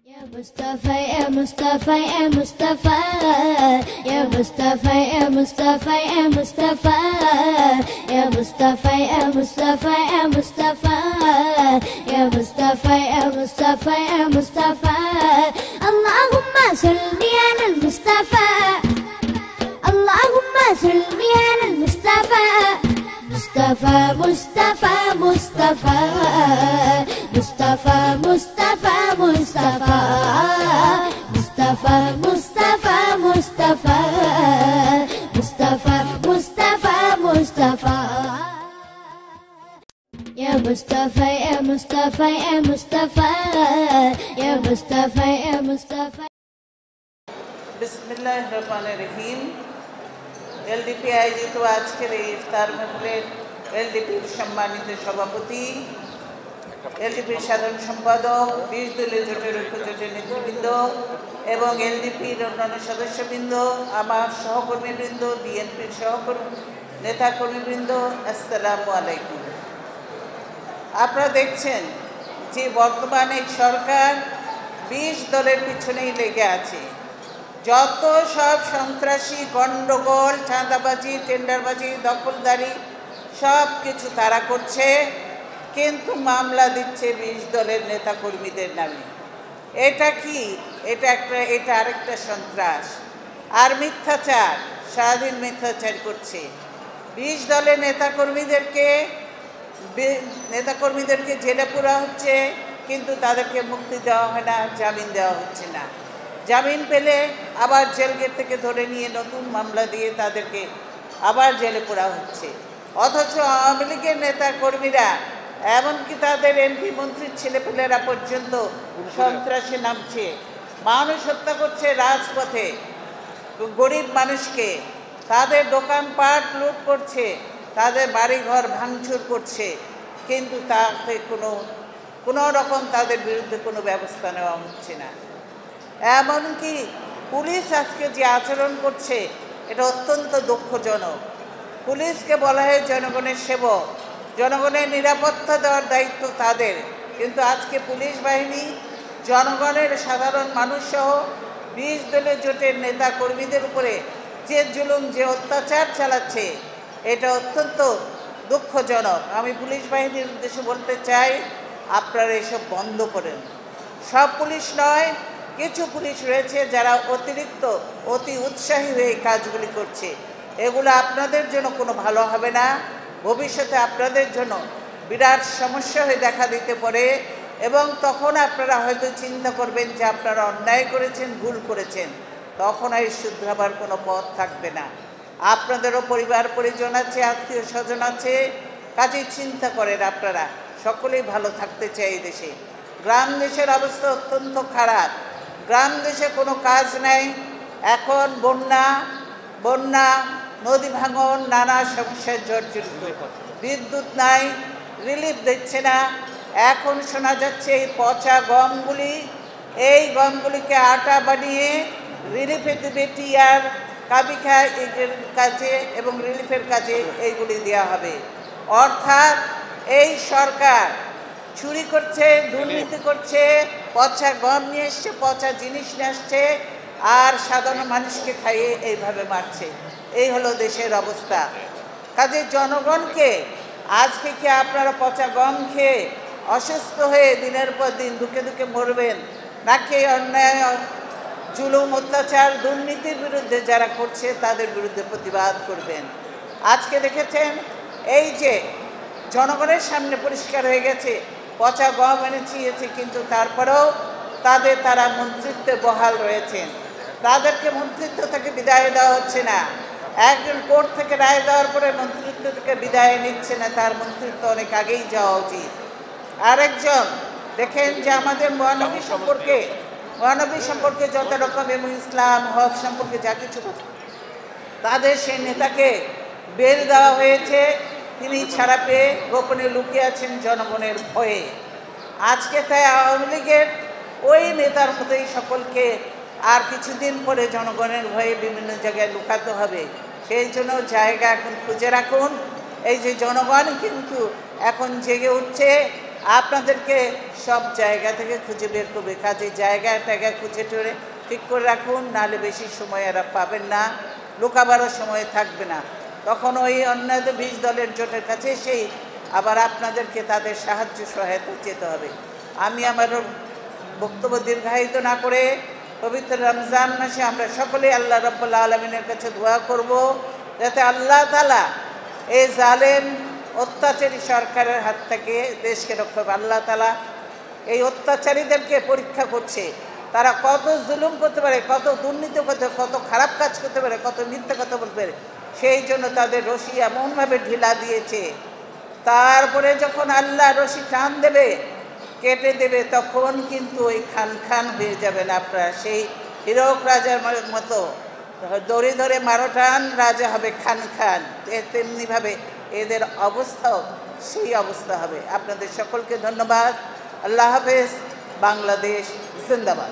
Ya Mustafa, ya Mustafa, ya Mustafa, ya Mustafa, ya Mustafa, ya Mustafa, ya Mustafa, ya Mustafa, ya Mustafa, ya Mustafa, ya Mustafa, ya Mustafa. Allahumma salli ala al-Mustafa, Allahumma salli ala al-Mustafa. Mustafa, Mustafa, Mustafa, Mustafa, Mustafa, Mustafa, Mustafa, Mustafa, Mustafa, Mustafa, Mustafa, Mustafa. Ya Mustafa, ya Mustafa, ya Mustafa, ya Mustafa, ya Mustafa. बिस्मिल्लाहिर्रहमानिर्रहीम। LDP आयोजित आजकेर এই ইফতার মাহফিলের এলডিপির সম্মানিত সভাপতি, এলডিপির সাধারণ সম্পাদক, 20 দলীয় জোটের ঐক্য জোটের নেতৃবৃন্দ এবং এলডিপির অন্যান্য সদস্যবৃন্দ, আমার সহকর্মীবৃন্দ, বিএনপির নেতাকর্মীবৃন্দ, আসসালামু আলাইকুম। আপনারা দেখছেন যে বর্তমানে সরকার 20 দলের পিছনেই লেগে আছে। যত সব সন্ত্রাসী, গণ্ডগোল, চাঁদাবাজি, টেন্ডারবাজি, দখলদারি সব কিছু তারা করছে, কিন্তু মামলা দিচ্ছে 20 দলের নেতাকর্মীদের নামে। এটা কি? এটা আরেকটা সন্ত্রাস আর মিথ্যাচার, সারাদিন মিথ্যাচার করছে। 20 দলের নেতাকর্মীদেরকে জেলে পোরা হচ্ছে, কিন্তু তাদেরকে মুক্তি দেওয়া হয় না, জামিন দেওয়া হচ্ছে না। জামিন পেলে আবার জেল গেট থেকে ধরে নিয়ে নতুন মামলা দিয়ে তাদেরকে আবার জেলে পোড়া হচ্ছে। অথচ আওয়ামী লীগের নেতা কর্মীরা, এমনকি তাদের এমপি মন্ত্রীর ছেলেপেলেরা পর্যন্ত সন্ত্রাসে নামছে, মানুষ হত্যা করছে রাজপথে, গরিব মানুষকে, তাদের দোকানপাট লুট করছে, তাদের বাড়িঘর ভাঙচুর করছে, কিন্তু তাতে কোনো রকম তাদের বিরুদ্ধে কোনো ব্যবস্থা নেওয়া হচ্ছে না। এমনকি পুলিশ আজকে যে আচরণ করছে, এটা অত্যন্ত দুঃখজনক। পুলিশকে বলা হয় জনগণের সেবক, জনগণের নিরাপত্তা দেওয়ার দায়িত্ব তাদের, কিন্তু আজকে পুলিশ বাহিনী জনগণের, সাধারণ মানুষসহ 20 দলীয় জোটের নেতা কর্মীদের উপরে যে জুলুম, যে অত্যাচার চালাচ্ছে, এটা অত্যন্ত দুঃখজনক। আমি পুলিশ বাহিনীর উদ্দেশ্যে বলতে চাই, আপনারা এসব বন্ধ করেন। সব পুলিশ নয়, কিছু পুলিশ রয়েছে যারা অতি উৎসাহী হয়ে এই কাজগুলি করছে। এগুলো আপনাদের জন্য কোনো ভালো হবে না। ভবিষ্যতে আপনাদের জন্য বিরাট সমস্যা হয়ে দেখা দিতে পারে, এবং তখন আপনারা হয়তো চিন্তা করবেন যে আপনারা অন্যায় করেছেন, ভুল করেছেন। তখন আর শুধরাবার কোনো পথ থাকবে না। আপনাদেরও পরিবার পরিজন আছে, আত্মীয় স্বজন আছে, কাজেই চিন্তা করেন। আপনারা সকলেই ভালো থাকতে চাই এই দেশে। গ্রাম দেশের অবস্থা অত্যন্ত খারাপ। গ্রাম দেশে কোনো কাজ নেই। এখন বন্যা, নদী ভাঙন, নানা সমস্যায় জর্জরিত। বিদ্যুৎ নাই, রিলিফ দিচ্ছে না। এখন শোনা যাচ্ছে এই পচা এই গমগুলিকে আটা বানিয়ে রিলিফে দেবে, টিআর, কাবিখা এর কাজে এবং রিলিফের কাজে এইগুলি দেওয়া হবে। অর্থাৎ এই সরকার চুরি করছে, দুর্নীতি করছে, পচা গম নিয়ে এসছে, পচা জিনিস নিয়ে আসছে, আর সাধারণ মানুষকে খাইয়ে এইভাবে মারছে। এই হলো দেশের অবস্থা। কাজে জনগণকে আজকে কি আপনারা পচা গম খেয়ে অসুস্থ হয়ে দিনের পর দিন দুঃখে দুঃখে মরবেন, নাকি অন্যায়, জুলুম, অত্যাচার, দুর্নীতির বিরুদ্ধে যারা করছে তাদের বিরুদ্ধে প্রতিবাদ করবেন? আজকে দেখেছেন এই যে জনগণের সামনে পরিষ্কার হয়ে গেছে পচা গম এনেছে, কিন্তু তারপরেও তারা মন্ত্রিত্বে বহাল রয়েছেন। তাদেরকে মন্ত্রিত্ব থেকে বিদায় দেওয়া হচ্ছে না। একজন কোর্ট থেকে রায় দেওয়ার পরে মন্ত্রিত্ব থেকে বিদায় নিচ্ছে না, তার মন্ত্রিত্ব অনেক আগেই যাওয়া উচিত। আরেকজন দেখেন যে আমাদের মহানবী সম্পর্কে যত রকম, এবং ইসলাম, হক সম্পর্কে যা কিছু, তাদের সেই নেতাকে বেল দেওয়া হয়েছে। তিনি ছাড়া পেয়ে গোপনে লুকিয়ে আছেন জনগণের ভয়ে। আজকে তাই আওয়ামী লীগের ওই নেতার মতোই সকলকে আর কিছুদিন পরে জনগণের ভয়ে বিভিন্ন জায়গায় লুকাতে হবে। সেই জন্য জায়গা এখন খুঁজে রাখুন। এই যে জনগণ কিন্তু এখন জেগে উঠছে, আপনাদেরকে সব জায়গা থেকে খুঁজে বের করবে, কাজে জায়গা খুঁজে টুরে ঠিক করে রাখুন, নাহলে বেশি সময় এরা পাবেন না, লুকাবারও সময় থাকবে না। তখন ওই অন্যান্য 20 দলের জোটের কাছে সেই আবার আপনাদেরকে তাদের সাহায্য সহায়তা যেতে হবে। আমি আমার বক্তব্য দীর্ঘায়িত না করে পবিত্র রমজান মাসে আমরা সকলেই আল্লাহ রাব্বুল আলামিনের কাছে দোয়া করব, যাতে আল্লাহ তাআলা এই জালেম অত্যাচারী সরকারের হাত থেকে দেশকে রক্ষা করবে। আল্লাহ তাআলা এই অত্যাচারীদেরকে পরীক্ষা করছে, তারা কত জুলুম করতে পারে, কত দুর্নীতি করতে পারে, কত খারাপ কাজ করতে পারে, কত মিথ্যা কথা বলতে পারে। সেই জন্য তাদের রশি এমনভাবে ঢিলা দিয়েছে, তারপরে যখন আল্লাহ রশি টান দেবে, কেটে দেবে, তখন কিন্তু ওই খান খান হয়ে যাবেন আপনারা। সেই হীরক রাজার মতো দড়ি ধরে মারো টান, রাজা হবে খান খান। তেমনিভাবে এদের অবস্থাও সেই অবস্থা হবে। আপনাদের সকলকে ধন্যবাদ। আল্লাহ হাফেজ। বাংলাদেশ জিন্দাবাদ।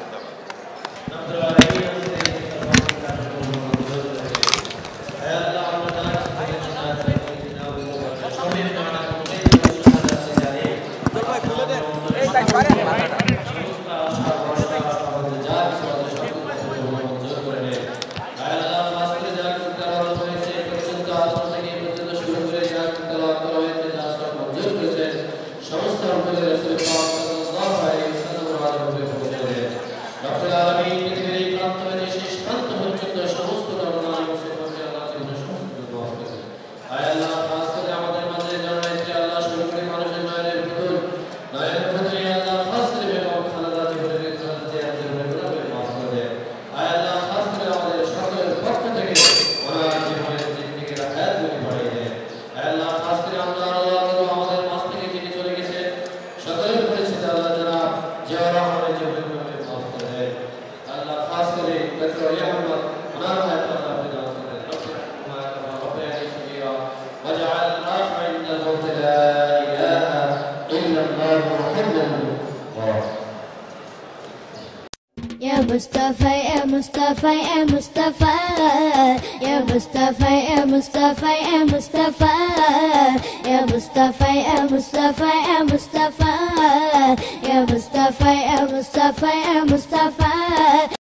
Ya Mustafa, ya Mustafa, ya Mustafa, ya Mustafa, ya Mustafa, ya Mustafa, ya Mustafa, ya Mustafa, ya Mustafa, ya Mustafa, ya Mustafa, ya Mustafa.